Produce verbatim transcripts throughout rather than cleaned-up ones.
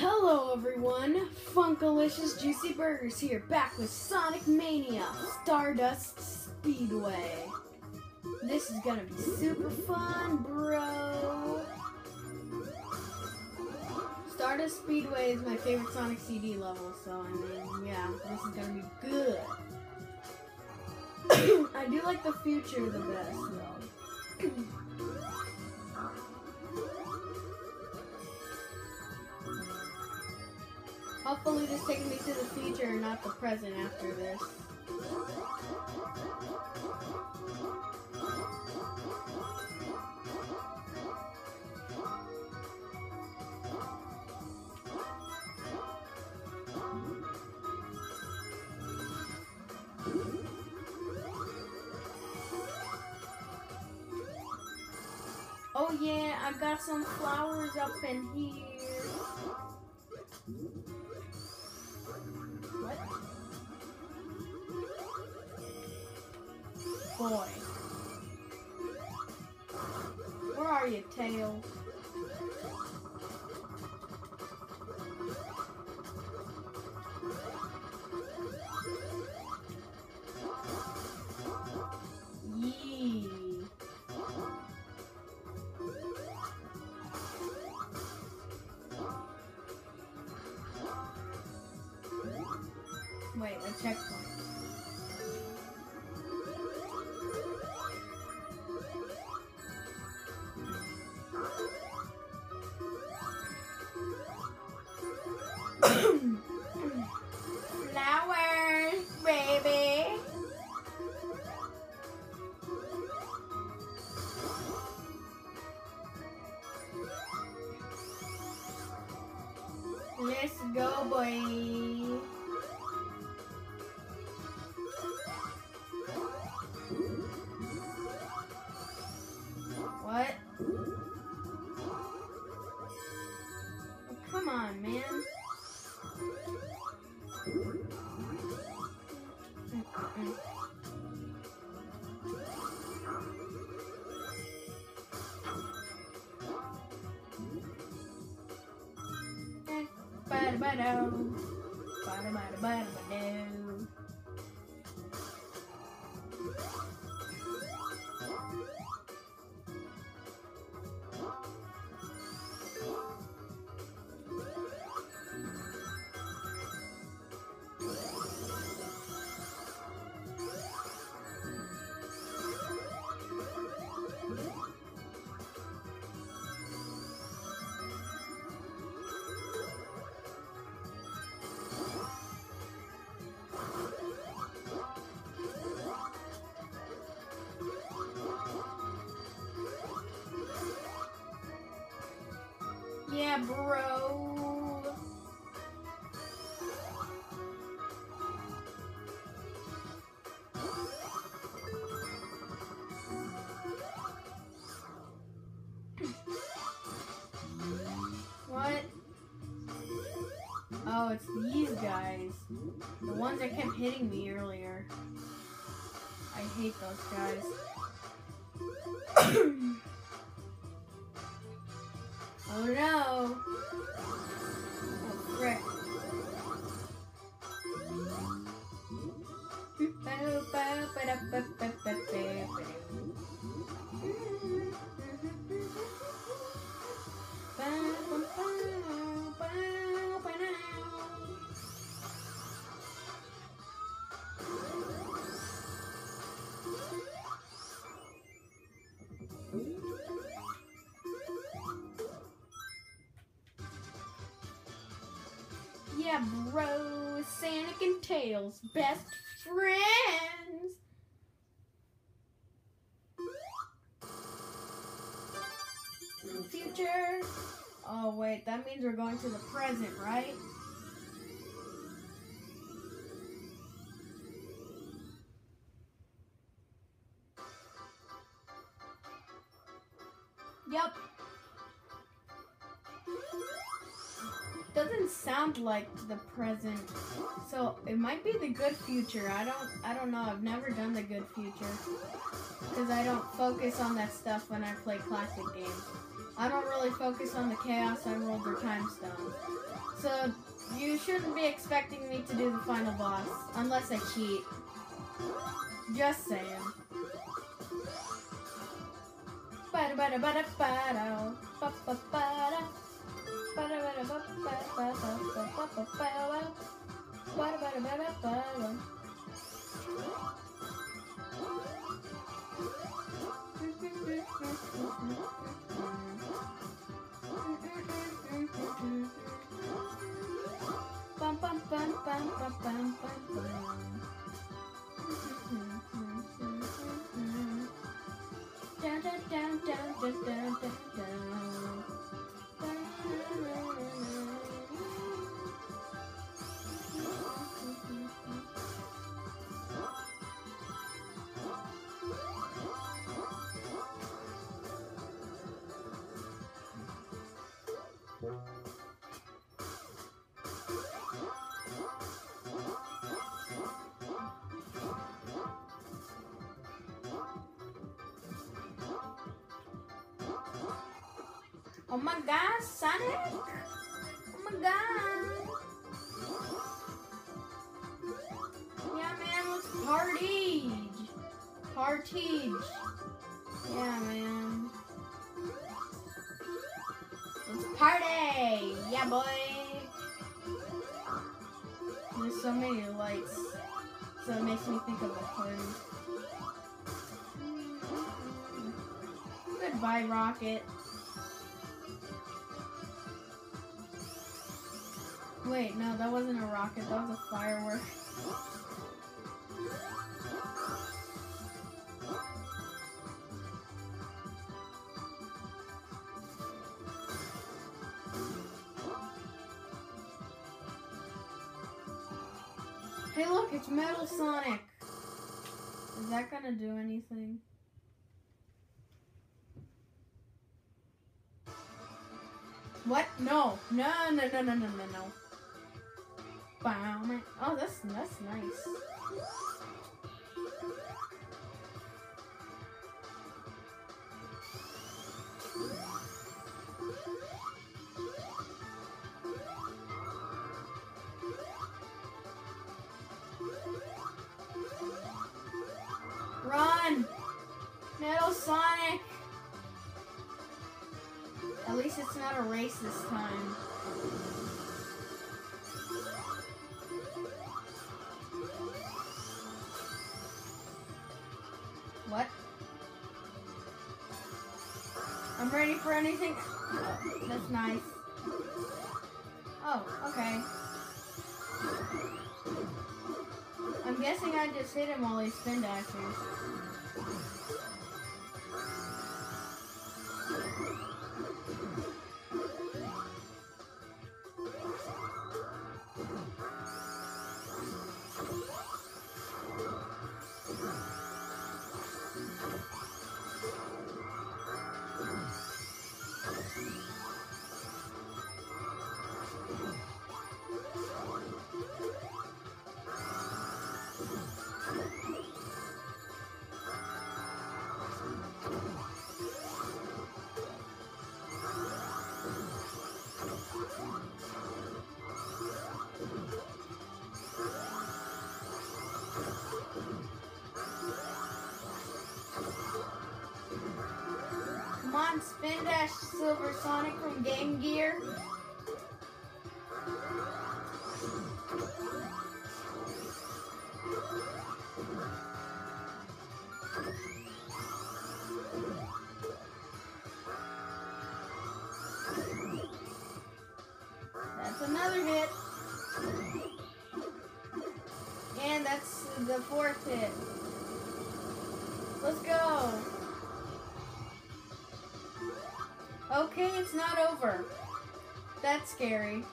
Hello everyone, Funkalicious Juicy Burgers here, back with Sonic Mania Stardust Speedway. This is gonna be super fun, bro. Stardust Speedway is my favorite Sonic C D level, so I mean, yeah, this is gonna be good. I do like the future the best, though. Hopefully this is taking me to the future and not the present after this. Oh yeah, I got some flowers up in here. What? Boy. Where are you, Tails? Yee. Wait, a checkpoint. Flowers, baby. Let's go, boy. What? Oh, come on, man. Mm-mm. Eh, ba-da-ba-do. Ba-da-ba-da-ba-da-ba-do. Yeah, bro. What? Oh, it's these guys. The ones that kept hitting me earlier. I hate those guys. Oh no! Oh frick. Yeah, bro, Sonic and Tails, best friends. Future. Oh wait, that means we're going to the present, right? Yep. Doesn't sound like the present, so it might be the good future. I don't I don't know. I've never done the good future because I don't focus on that stuff when I play classic games. I don't really focus on the Chaos Emerald or Time Stone. So you shouldn't be expecting me to do the final boss unless I cheat. Just saying. Bada bada bada bada ba ba bada bada bada ba ba ba ba ba ba ba bada bada bada bada. Bum bum bum bum bum bum bum bum. Down down down down down down down down. Oh my god, Sonic! Oh my god! Yeah, man, let's party! Party! Yeah, man. Let's party! Yeah, boy! There's so many lights, so it makes me think of a party. Goodbye, Rocket. Wait, no, that wasn't a rocket, that was a firework. Hey look, it's Metal Sonic! Is that gonna do anything? What? No. No, no, no, no, no, no, no. Oh, that's that's nice. Run! Metal Sonic! At least it's not a race this time. What? I'm ready for anything. Oh, that's nice. Oh, okay. I'm guessing I just hit him while he spin dashes. Come on, Spin Dash Silver Sonic from Game Gear. That's another hit. And that's the fourth hit. Let's go. Okay, it's not over. That's scary.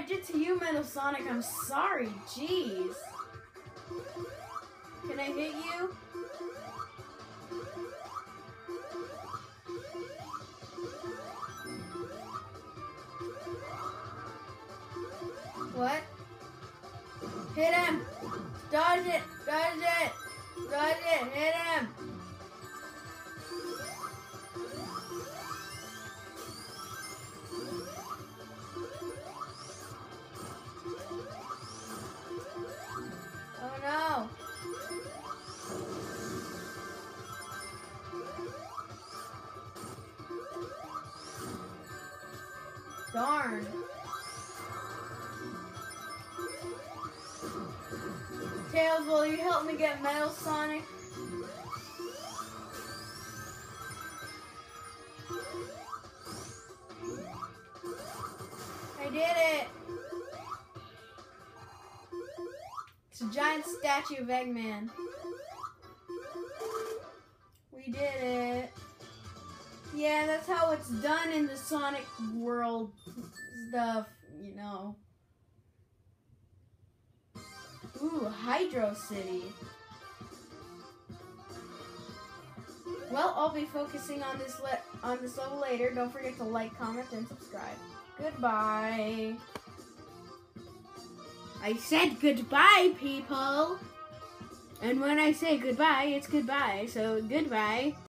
did to you, Metal Sonic, I'm sorry. Jeez. Can I hit you? What? Hit him! Dodge it! Dodge it! Dodge it! Hit him! Oh no! Darn! Tails, will you help me get Metal Sonic? I did it! It's a giant statue of Eggman. We did it. Yeah, that's how it's done in the Sonic World stuff, you know. Ooh, Hydro City. Well, I'll be focusing on this le on this level later. Don't forget to like, comment, and subscribe. Goodbye. I said goodbye, people. And when I say goodbye, it's goodbye. So goodbye.